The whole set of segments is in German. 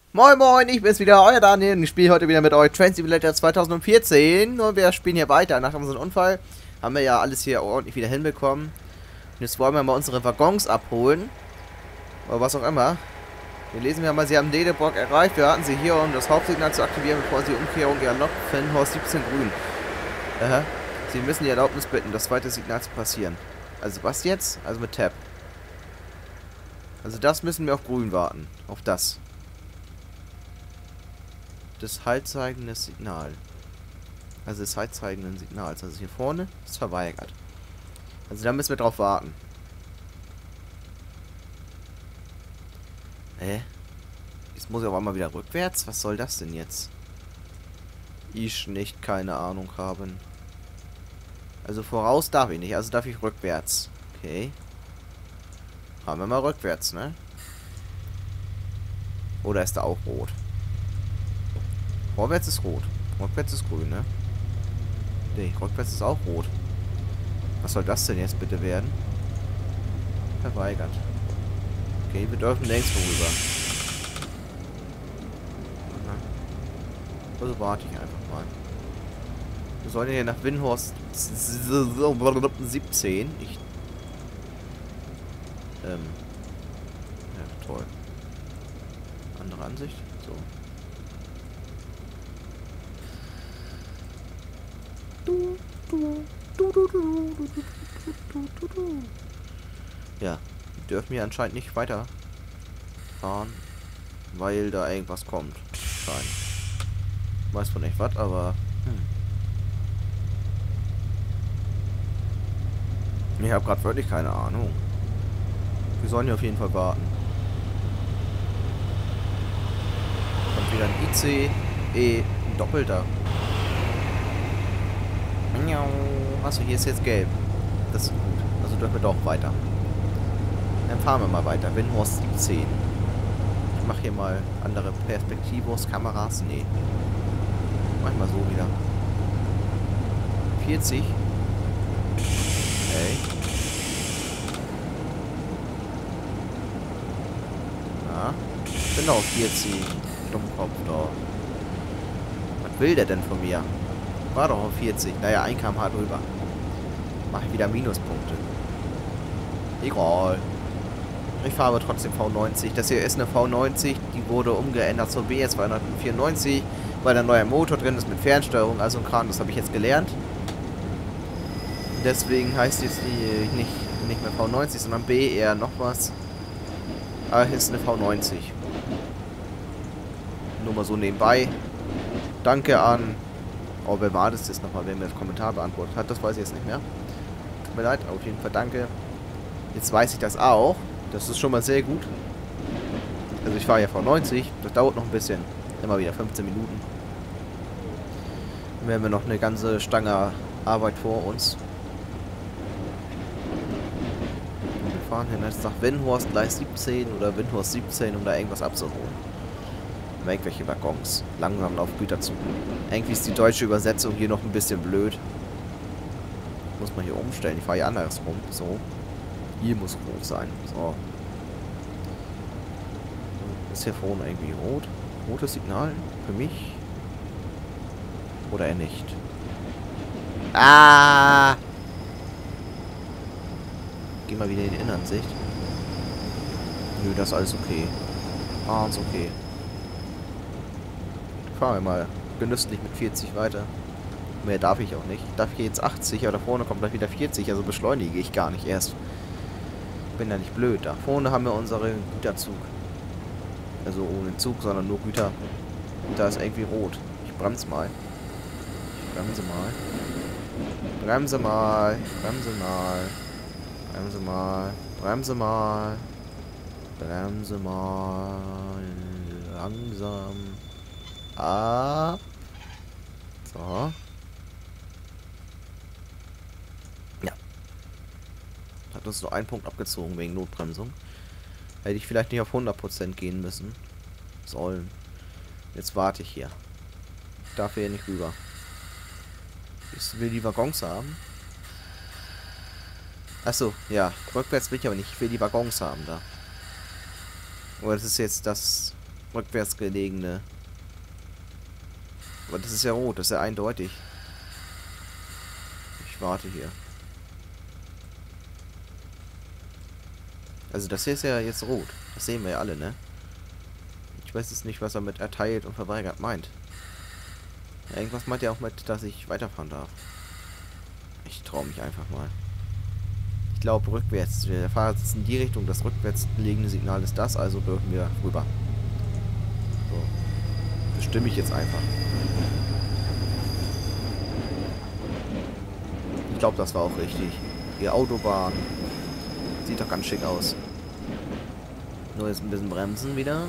Moin Moin, ich bin's wieder, euer Daniel und ich spiele heute wieder mit euch Train Simulator 2014 und wir spielen hier weiter. Nach unserem Unfall haben wir ja alles hier ordentlich wieder hinbekommen. Und jetzt wollen wir mal unsere Waggons abholen. Oder was auch immer. Hier lesen wir mal, sie haben Dedeburg erreicht. Wir hatten sie hier, um das Hauptsignal zu aktivieren, bevor sie Umkehrung erlocken. Horst 17 grün. Sie müssen die Erlaubnis bitten, das zweite Signal zu passieren. Also was jetzt? Also mit Tab. Also das müssen wir auf grün warten. Auf das. Des haltzeigenden Signal. Also des haltzeigenden Signals. Also hier vorne ist verweigert. Also da müssen wir drauf warten. Jetzt muss ich auf einmal wieder rückwärts. Was soll das denn jetzt? Ich nicht keine Ahnung haben. Also voraus darf ich nicht. Also darf ich rückwärts. Okay. Haben wir mal rückwärts, ne? Oder ist da auch rot? Vorwärts ist rot. Rückwärts ist grün, ne? Nee, rückwärts ist auch rot. Was soll das denn jetzt bitte werden? Verweigert. Okay, wir dürfen längst vorüber. Also warte ich einfach mal. Wir sollen hier nach Windhorst 17. Ja, toll. Andere Ansicht. So. Ja, wir dürfen hier anscheinend nicht weiter fahren, weil da irgendwas kommt. Scheint. Weiß von echt was, aber ich habe gerade wirklich keine Ahnung. Wir sollen hier auf jeden Fall warten. Kommt wieder ein IC, ein Doppelter. Achso, hier ist jetzt gelb. Das ist gut. Also dürfen wir doch weiter. Dann fahren wir mal weiter. Windhorst 10. Ich mache hier mal andere Perspektivos, Kameras. Nee. Mach ich mal so wieder. 40. Okay. Ja. Genau, 40. Dummkopf da. Was will der denn von mir? War doch auf 40. Naja, 1 km/h drüber. Mache ich wieder Minuspunkte. Egal. Ich fahre aber trotzdem V90. Das hier ist eine V90. Die wurde umgeändert zur BS 294, weil da ein neuer Motor drin ist mit Fernsteuerung. Also ein Kran, das habe ich jetzt gelernt. Deswegen heißt jetzt die nicht mehr V90, sondern BR noch was. Aber hier ist eine V90. Nur mal so nebenbei. Danke an... Oh, wer war das jetzt nochmal, wer mir das Kommentar beantwortet hat? Das weiß ich jetzt nicht mehr. Tut mir leid, auf jeden Fall danke. Jetzt weiß ich das auch. Das ist schon mal sehr gut. Also ich fahre ja V90. Das dauert noch ein bisschen. Immer wieder 15 Minuten. Dann haben wir noch eine ganze Stange Arbeit vor uns. Und wir fahren hier jetzt nach Windhorst Gleis 17 oder Windhorst 17, um da irgendwas abzuholen. Irgendwelche Waggons. Langsam auf Güterzug. Irgendwie ist die deutsche Übersetzung hier noch ein bisschen blöd. Muss man hier umstellen. Ich fahre hier andersrum. So. Hier muss rot sein. So. Ist hier vorne irgendwie rot? Rotes Signal? Für mich? Oder er nicht? Ah! Geh mal wieder in die Innenansicht. Nö, das ist alles okay. Ah, ist okay. Fahren wir mal genüsslich mit 40 weiter. Mehr darf ich auch nicht. Ich darf hier jetzt 80, aber da vorne kommt gleich wieder 40, also beschleunige ich gar nicht erst. Bin ja nicht blöd. Da vorne haben wir unseren Güterzug. Also ohne Zug, sondern nur Güter. Und da ist irgendwie rot. Ich bremse mal. Bremse mal. Bremse mal. Bremse mal. Bremse mal. Bremse mal. Bremse mal. Langsam. Ah. So. Ja. Hat uns nur ein Punkt abgezogen wegen Notbremsung. Hätte ich vielleicht nicht auf 100% gehen müssen. Sollen. Jetzt warte ich hier. Ich darf hier nicht rüber. Ich will die Waggons haben. Achso, ja. Rückwärts will ich aber nicht. Ich will die Waggons haben da. Oder das ist jetzt das rückwärts gelegene. Aber das ist ja rot, das ist ja eindeutig. Ich warte hier. Also das hier ist ja jetzt rot. Das sehen wir ja alle, ne? Ich weiß jetzt nicht, was er mit erteilt und verweigert meint. Ja, irgendwas meint er auch mit, dass ich weiterfahren darf. Ich traue mich einfach mal. Ich glaube rückwärts. Der Fahrer sitzt in die Richtung. Das rückwärts liegende Signal ist das, also dürfen wir rüber. So. Bestimme ich jetzt einfach. Ich glaube, das war auch richtig. Die Autobahn. Sieht doch ganz schick aus. Nur jetzt ein bisschen bremsen wieder.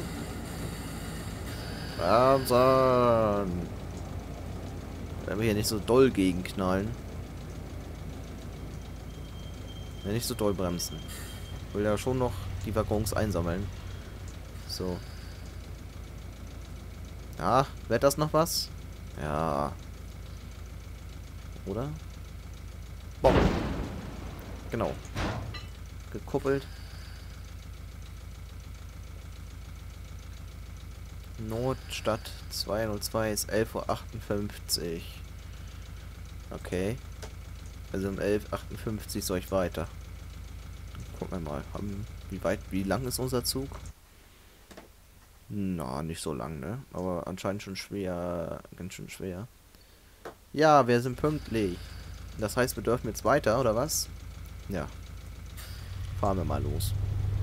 Bremsen! Wenn wir hier nicht so doll gegenknallen. Ja, nicht so doll bremsen. Ich will ja schon noch die Waggons einsammeln. So. Ja, wird das noch was? Ja. Oder? Boah. Genau. Gekuppelt. Notstadt 202 ist 11:58 Uhr. Okay. Also um 11:58 Uhr soll ich weiter. Gucken wir mal. Wie lang ist unser Zug? Na, nicht so lang, ne? Aber anscheinend schon schwer. Ganz schön schwer. Ja, wir sind pünktlich. Das heißt, wir dürfen jetzt weiter, oder was? Ja. Fahren wir mal los.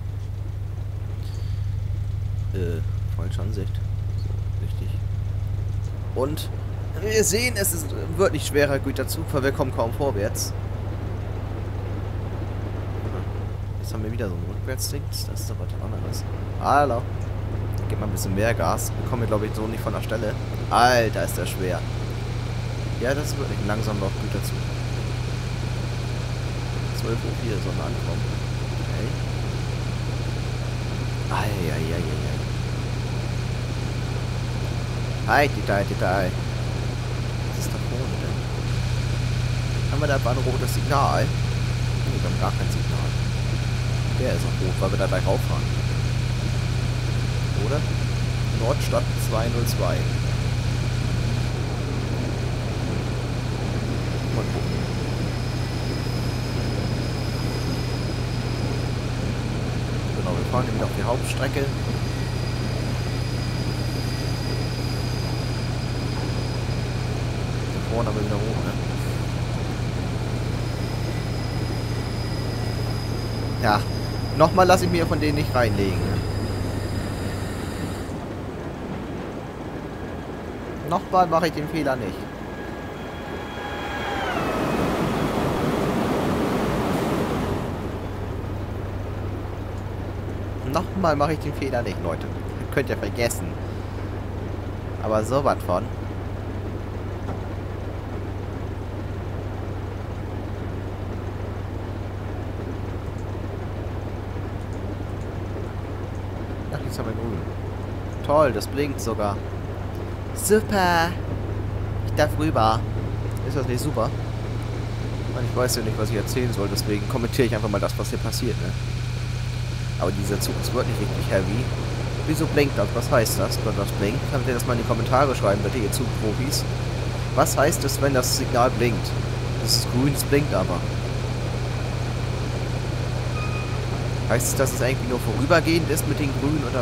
Falsche Ansicht. So, richtig. Und wir sehen, wird nicht schwerer Güterzug, weil wir kommen kaum vorwärts. Jetzt haben wir wieder so ein Rückwärtsding. Das ist doch was anderes. Hallo. Gib mal ein bisschen mehr Gas. Wir kommen, glaube ich, so nicht von der Stelle. Alter, ist der schwer. Ja, das ist wirklich ein langsamer Güterzug. 12:04 Uhr soll man ankommen. Okay. Eieieiei. Hi, Detail. Was ist da vorne denn? Haben wir da ein rotes Signal? Nee, wir haben gar kein Signal. Der ist auch rot, weil wir da gleich rauffahren. Oder? Nordstadt 202. Mal gucken. Genau, wir fahren wieder auf die Hauptstrecke. Da vorne haben wir wieder hoch, ne? Ja, nochmal lasse ich mir von denen nicht reinlegen. Nochmal mache ich den Fehler nicht. Nochmal mache ich den Fehler nicht, Leute. Das könnt ihr vergessen. Aber so was von. Ach, jetzt haben wir grün. Toll, das blinkt sogar. Super. Ich darf rüber. Ist das nicht super? Ich weiß ja nicht, was ich erzählen soll, deswegen kommentiere ich einfach mal das, was hier passiert, ne? Aber dieser Zug ist wirklich richtig heavy. Wieso blinkt das? Was heißt das, wenn das blinkt? Könnt ihr das mal in die Kommentare schreiben, bitte, ihr Zugprofis. Was heißt es, wenn das Signal blinkt? Das ist grün, es blinkt aber. Heißt es, dass es eigentlich nur vorübergehend ist mit den Grünen oder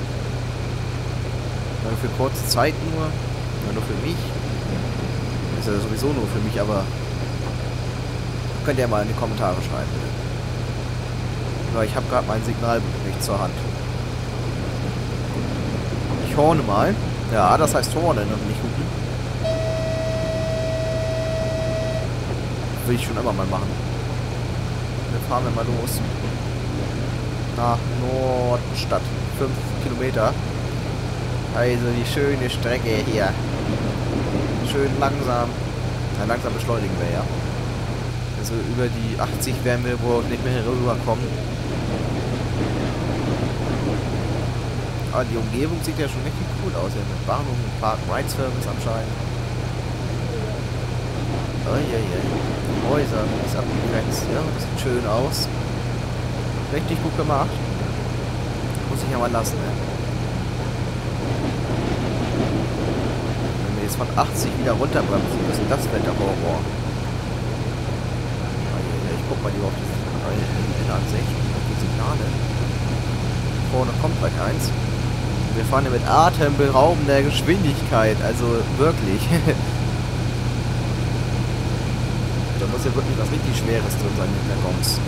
für kurze Zeit nur? Ja, nur für mich? Ist ja sowieso nur für mich, aber könnt ihr mal in die Kommentare schreiben, bitte. Ja, ich habe gerade mein Signal nicht zur Hand. Ich horne mal. Ja, das heißt hornen und nicht hupen. Will ich schon immer mal machen. Dann fahren wir mal los. Nach Nordstadt. 5 Kilometer. Also die schöne Strecke hier. Schön langsam. Ja, langsam beschleunigen wir ja. Also über die 80 werden wir wohl nicht mehr rüberkommen. Aber die Umgebung sieht ja schon richtig cool aus. Hier mit Bahnhof, mit Park-Ride-Service anscheinend. Uiuiui. Häuser, ist abgegrenzt. Ja, das sieht schön aus. Richtig gut gemacht. Muss ich ja mal lassen, ne? jetzt von 80 wieder runterbremsen müssen. Das wird der Horror. Ich guck mal lieber auf die Ansicht, auf die Signale. Vorne kommt gleich eins. Wir fahren hier mit atemberaubender Geschwindigkeit, also wirklich. Da muss ja wirklich was richtig Schweres drin sein mit der Goms.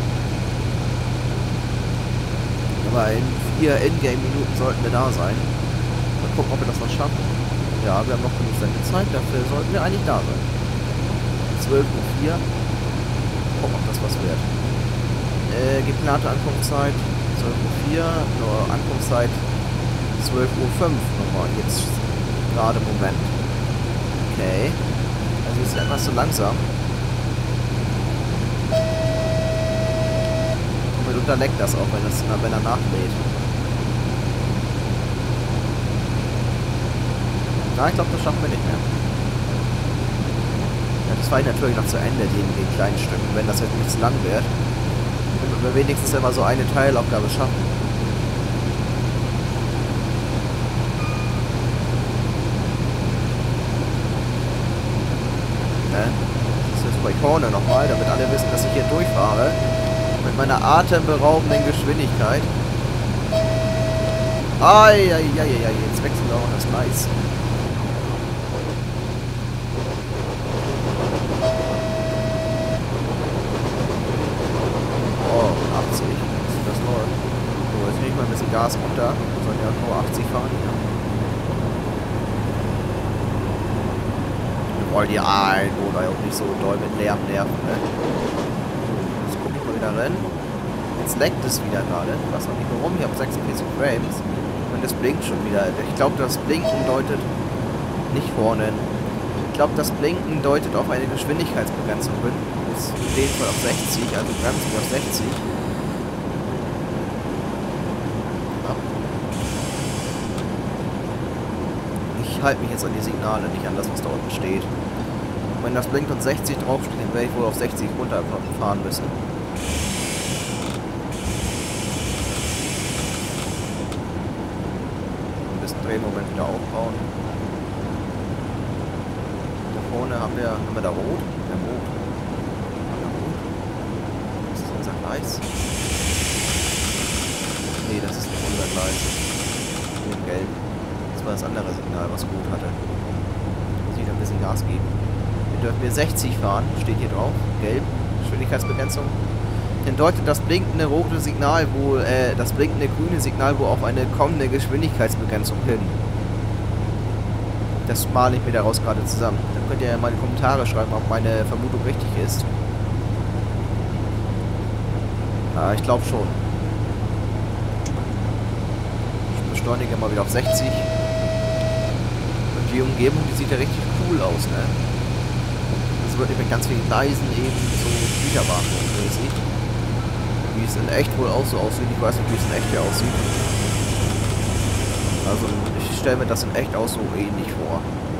Aber in 4 Endgame-Minuten sollten wir da sein. Mal gucken, ob wir das noch schaffen. Ja, wir haben noch genug Sendezeit, dafür sollten wir eigentlich da sein. 12:04 Uhr. Gucken, ob das was wird. Geplante Ankunftszeit 12:04 Uhr, nur Ankunftszeit 12:05 Uhr nochmal, jetzt gerade im Moment. Okay. Also ist etwas zu langsam. Und mitunter leckt das auch, wenn er nachlädt. Na, ich glaube, das schaffen wir nicht mehr. Ja, das fahre ich natürlich noch zu Ende, den kleinen Stücken, wenn das jetzt nicht zu lang wird. Damit wir wenigstens immer so eine Teilaufgabe schaffen. Das ist bei vorne nochmal, damit alle wissen, dass ich hier durchfahre. Mit meiner atemberaubenden Geschwindigkeit. Eieieiei, jetzt wechseln wir auch das Gleis. Oh, 80. Das nur. So, jetzt nehme ich mal ein bisschen Gas runter. Wir sollen ja nur 80 fahren. Ja. Wir wollen die Einwohner auch nicht so doll mit Lärm nerven, ne? Jetzt gucke ich mal wieder rein. Jetzt leckt es wieder gerade. Ich weiß noch nicht warum. Ich habe 46 Frames. Und es blinkt schon wieder. Ich glaube, das Blinken deutet nicht vorne. Ich glaube, das Blinken deutet auf eine Geschwindigkeitsbegrenzung hin. Jetzt in dem Fall auf 60, also bremsen wir auf 60. Ja. Ich halte mich jetzt an die Signale, nicht an das, was da unten steht. Und wenn das blinkt und 60 draufsteht, dann werde ich wohl auf 60 runterfahren müssen. Drehmoment wieder aufbauen. Da vorne haben wir da rot. Wir haben rot. Das ist unser Gleis. Nee, das ist nicht unser Gleis. Hier in gelb. Das war das andere Signal, was rot hatte. Muss ich da ein bisschen Gas geben. Wir dürfen hier 60 fahren, steht hier drauf. Gelb. Geschwindigkeitsbegrenzung. Dann deutet das blinkende rote Signal wohl, das blinkende grüne Signal wohl auf eine kommende Geschwindigkeitsbegrenzung hin. Das male ich mir daraus gerade zusammen. Dann könnt ihr ja mal in die Kommentare schreiben, ob meine Vermutung richtig ist. Ich glaube schon. Ich beschleunige mal wieder auf 60. Und die Umgebung, die sieht ja richtig cool aus, ne? Das wird mit ganz vielen Gleisen eben so Güterbahnhof-mäßig. Wie es in echt wohl auch so aussieht. Ich weiß nicht, wie es in echt hier aussieht. Also ich stelle mir das in echt auch so ähnlich vor.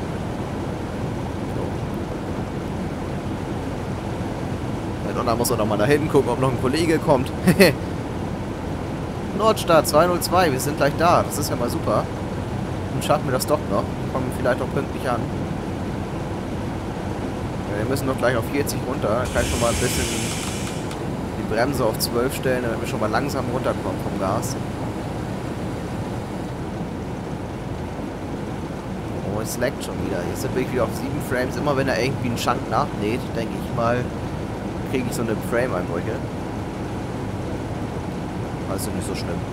So. Und dann muss man noch mal da hinten gucken, ob noch ein Kollege kommt. Nordstadt 202, wir sind gleich da. Das ist ja mal super. Dann schaffen wir das doch noch. Kommen vielleicht auch pünktlich an. Ja, wir müssen doch gleich auf 40 runter. Dann kann ich schon mal ein bisschen die Bremse auf 12 stellen, damit wir schon mal langsam runterkommen vom Gas. Oh, es laggt schon wieder. Jetzt sind wir wieder auf 7 Frames. Immer wenn er irgendwie einen Shunt nachlädt, denke ich mal, kriege ich so eine Frame-Einbrüche. Also nicht so schlimm.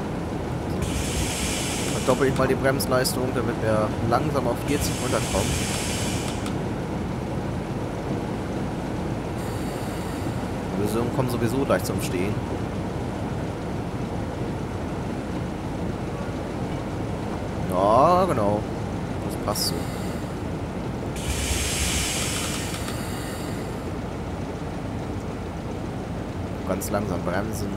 Verdoppel ich mal die Bremsleistung, damit wir langsam auf 40 runterkommen. Wir kommen sowieso gleich zum Stehen. Ja, genau. Das passt so. Ganz langsam bremsen.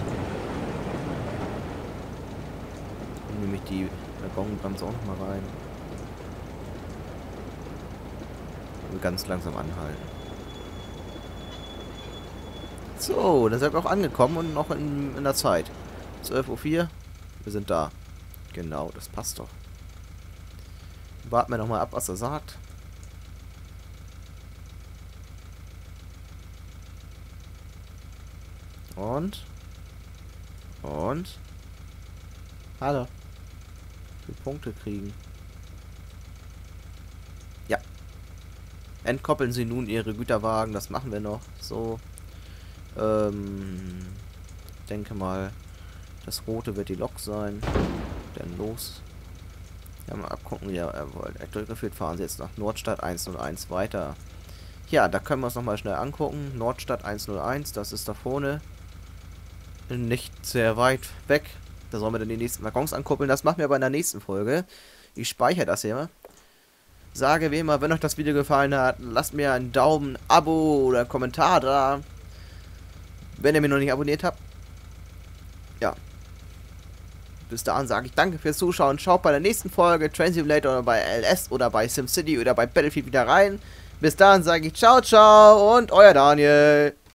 Dann nehme ich die Waggonbremse auch noch mal rein. Und ganz langsam anhalten. So, dann sind wir auch angekommen und noch in der Zeit. 12:04 Uhr. Wir sind da. Genau, das passt doch. Warten wir nochmal ab, was er sagt. Und? Hallo. Wie Punkte kriegen. Ja. Entkoppeln Sie nun Ihre Güterwagen. Das machen wir noch. So. Denke mal, das rote wird die Lok sein. Dann los. Ja, mal abgucken, wie er wollt. Durchgeführt fahren Sie jetzt nach Nordstadt 101 weiter. Ja, da können wir uns nochmal schnell angucken. Nordstadt 101, das ist da vorne. Nicht sehr weit weg. Da sollen wir dann die nächsten Waggons ankuppeln. Das machen wir aber in der nächsten Folge. Ich speichere das hier. Sage wie immer, wenn euch das Video gefallen hat, lasst mir einen Daumen, ein Abo oder einen Kommentar da. Wenn ihr mich noch nicht abonniert habt. Ja. Bis dahin sage ich danke fürs Zuschauen. Schaut bei der nächsten Folge Train Simulator oder bei LS oder bei SimCity oder bei Battlefield wieder rein. Bis dahin sage ich ciao, ciao und euer Daniel.